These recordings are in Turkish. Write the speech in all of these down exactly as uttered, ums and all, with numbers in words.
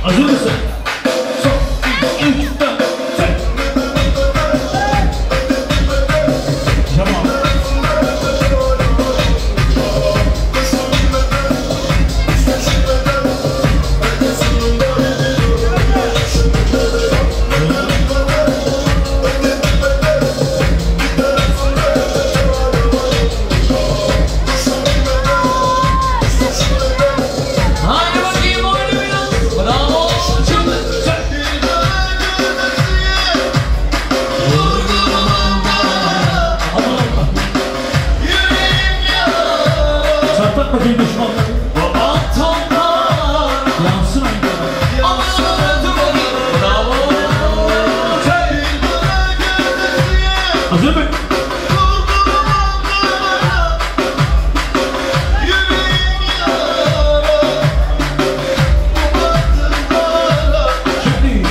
Hazır mısın? Son, iki, üç, dört, seç. Tamam. Bakayım düşmanları. Yansın aynı. Bravo. Hazır mı? Şimdi.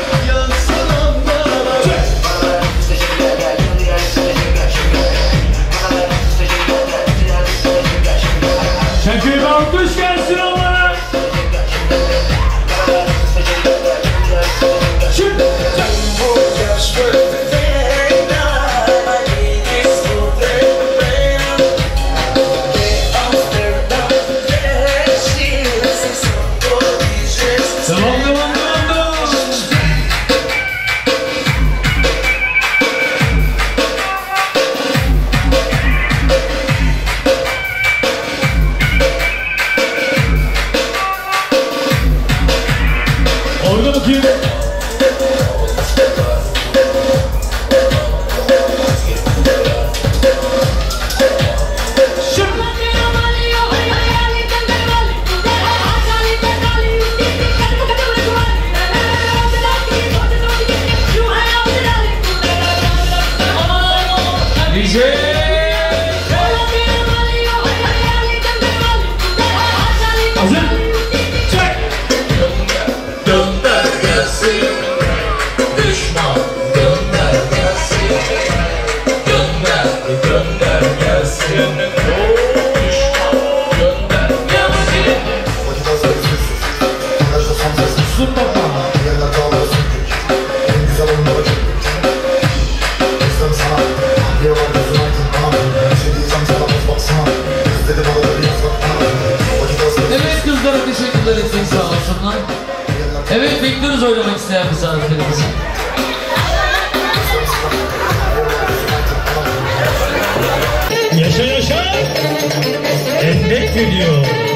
Şenköy'e bir alkış gelsin onlara. Şimdi. Devam devam devam devam. Oyna bakayım. Şimdi. D J. Hazır. Çek. Gönder gelsin, düşman gönder gelsin, gönder gönder gelsin, düşman gönder gelsin. Sus baba. Evet kızlara teşekkürler etsin sağ olsunlar. Evet bekliyoruz oynamak isteyen misafirlerimizi. Yaşa yaşa. Endek geliyor.